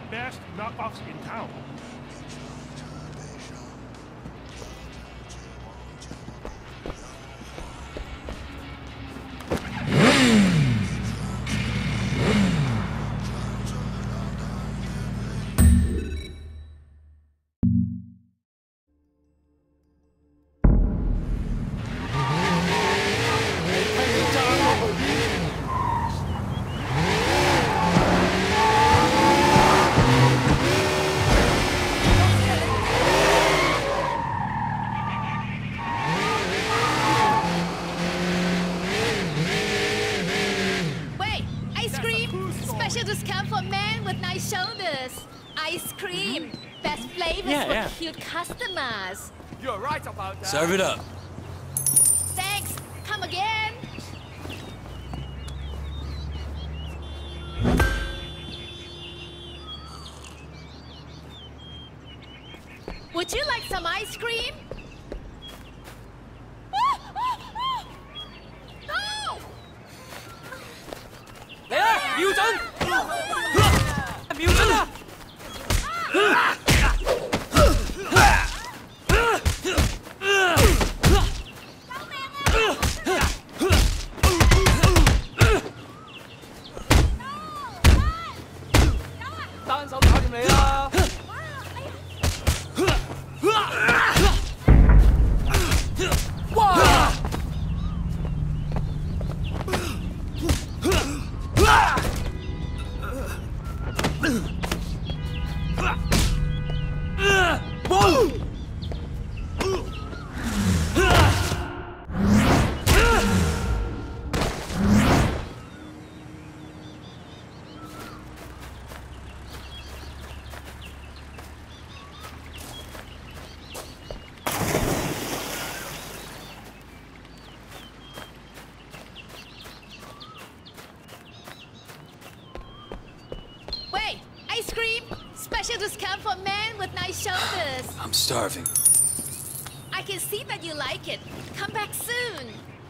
best knockoffs in town. Special discount for men with nice shoulders. Ice cream. Best flavors for cute customers. You're right about that. Serve it up. Thanks. Come again. Would you like some ice cream? No! 嚟啦，瞄準！瞄準啊！單手搞掂你啦！哇！ Ice cream! Special discount for men with nice shoulders. I'm starving. I can see that you like it. Come back soon.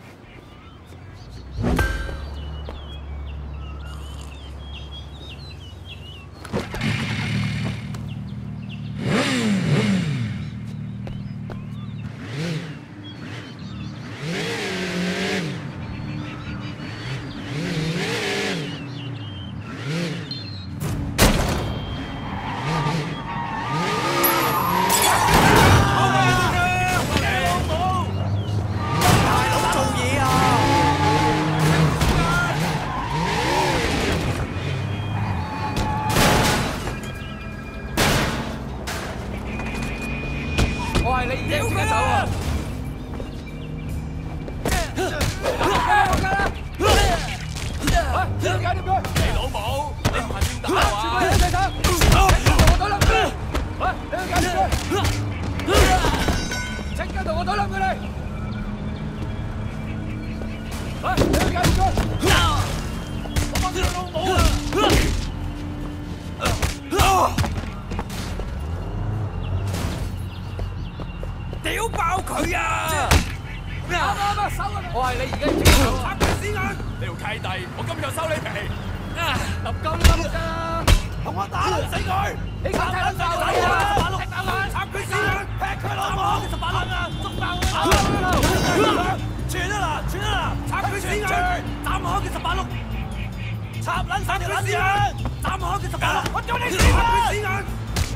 屌爆佢啊！啱收啊！我係你而家要插佢屎眼！你條契弟，我今日就收你皮！揼夠你粒咋？同我打撚死佢！你睇撚晒我啊！踢爆佢！插佢屎眼！劈佢老母！18撚啊！捉爆佢！傳啊啦！傳啊啦！插佢屎眼！斬開佢18碌！插撚晒條撚屎眼！斬開佢18碌！我叫你死！插佢屎眼！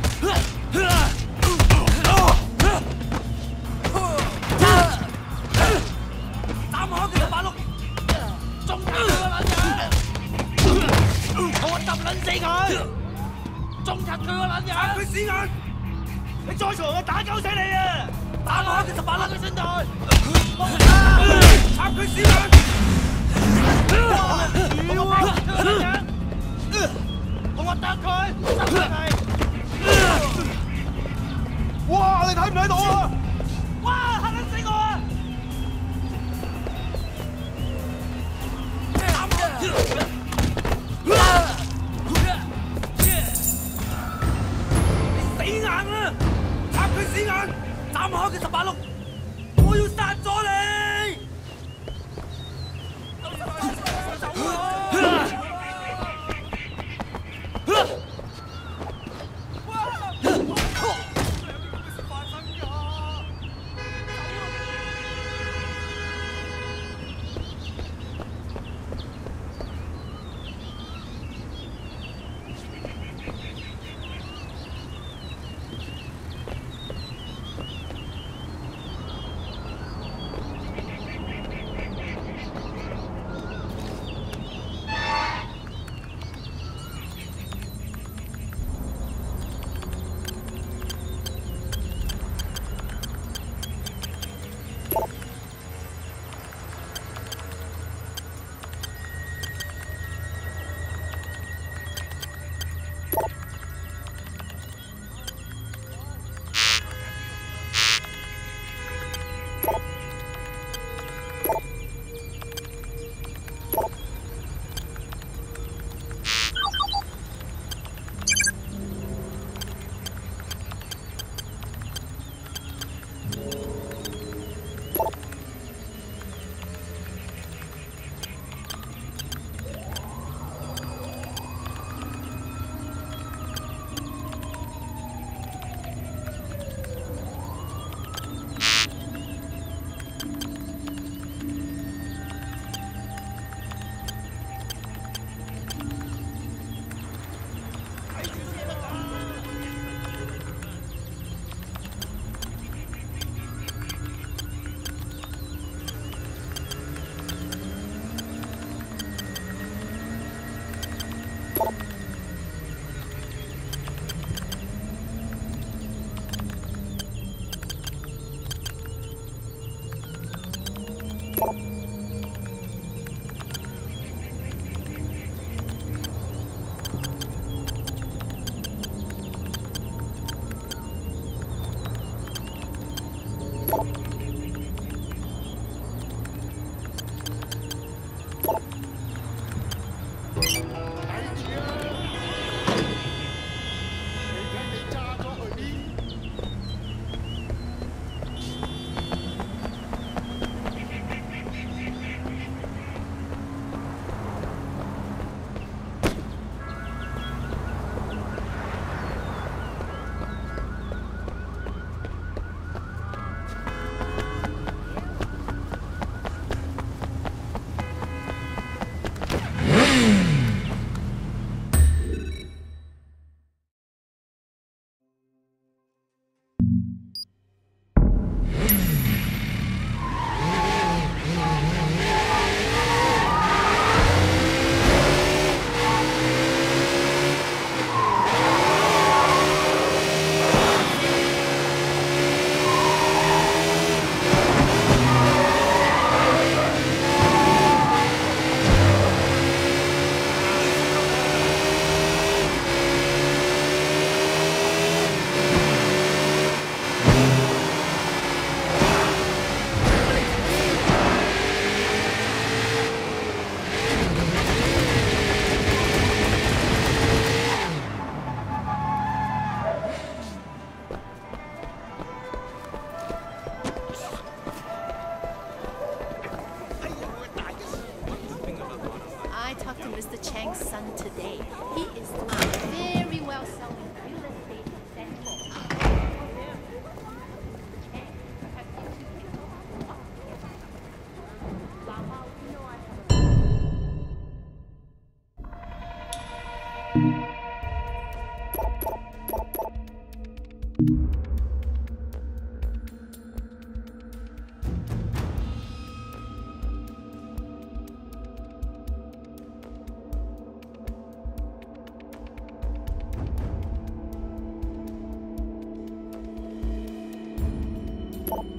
斬開佢18碌，中間佢個撚樣，我揼撚死佢，中柒佢個撚樣，插佢屎眼！你再嘈我打鳩死你啊！打開佢18碌嘅身袋，插佢屎眼！屌啊！佢個撚樣，同我揼佢，執佢皮！哇！你睇唔睇到啊？哇！嚇撚死我啊！ 你死硬啊！插佢死眼，斬開佢18碌，我要殺咗你！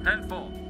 10-4.